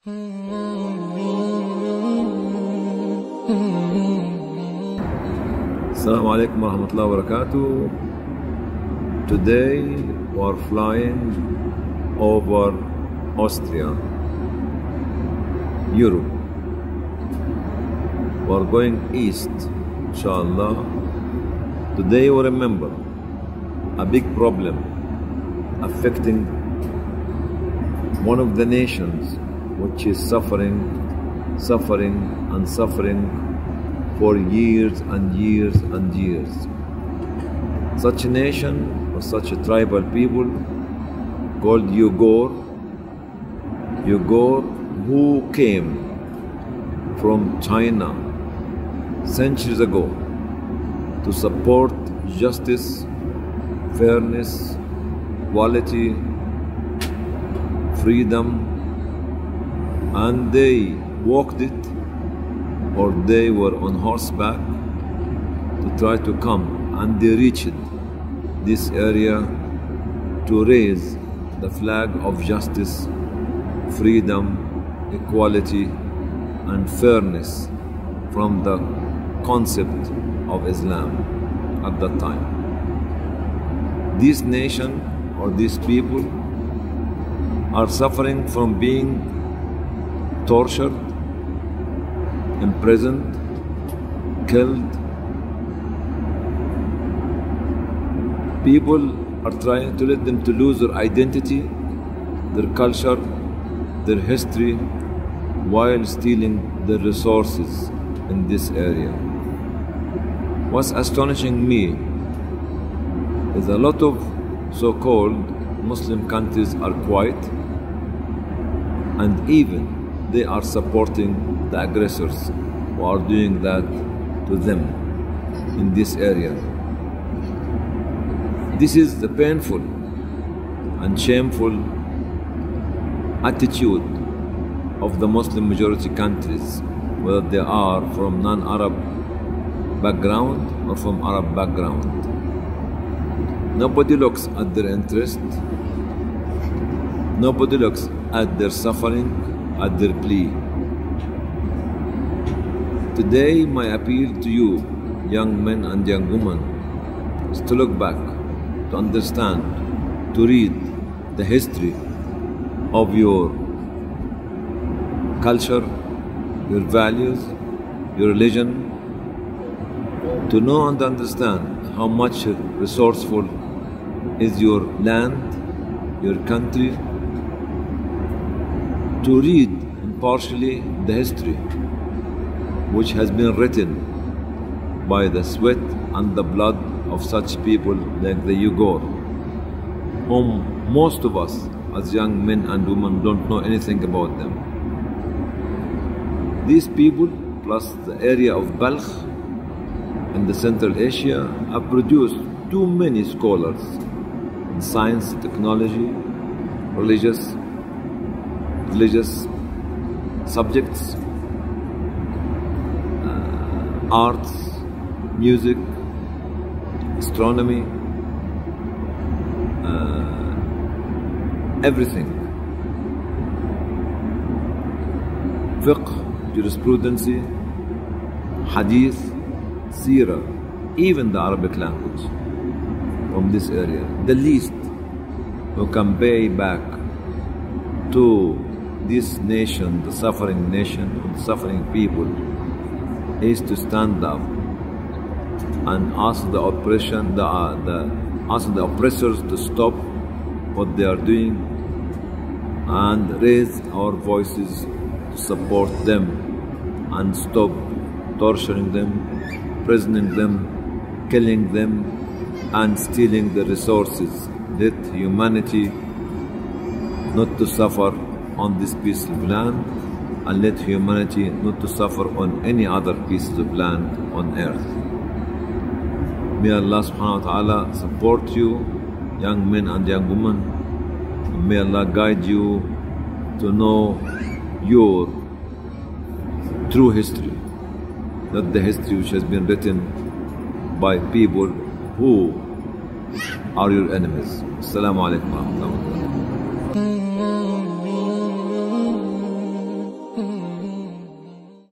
Assalamu alaikum wa rahmatullahi wa barakatuh. Today we are flying over Austria, Europe. We are going east, inshallah. Today we remember a big problem affecting one of the nations which is suffering for years and years and years. Such a nation or such a tribal people called Uyghur who came from China centuries ago to support justice, fairness, equality, freedom, and they walked it, or they were on horseback to try to come, and they reached this area to raise the flag of justice, freedom, equality, and fairness from the concept of Islam at that time. This nation or these people are suffering from being tortured, imprisoned, killed. People are trying to let them to lose their identity, their culture, their history, while stealing their resources in this area. What's astonishing me is a lot of so-called Muslim countries are quiet, and even they are supporting the aggressors who are doing that to them in this area. This is the painful and shameful attitude of the Muslim majority countries, whether they are from non-Arab background or from Arab background. Nobody looks at their interest, nobody looks at their suffering, at their plea. Today, my appeal to you, young men and young women, is to look back, to understand, to read the history of your culture, your values, your religion, to know and understand how much resourceful is your land, your country, to read impartially the history which has been written by the sweat and the blood of such people like the Uyghur, whom most of us as young men and women don't know anything about them. These people, plus the area of Balkh in the Central Asia, have produced too many scholars in science, technology, religious subjects, arts, music, astronomy, everything. Fiqh, jurisprudence, hadith, seerah, even the Arabic language from this area. The least who can pay back to this nation, the suffering people, is to stand up and ask the oppressors to stop what they are doing and raise our voices to support them and stop torturing them, imprisoning them, killing them, and stealing the resources. Let humanity not to suffer on this piece of land, and let humanity not to suffer on any other pieces of land on earth. May Allah subhanahu wa ta'ala support you, young men and young women. And may Allah guide you to know your true history, not the history which has been written by people who are your enemies. Assalamu alaikum wa rahmatullahi wa barakatuh.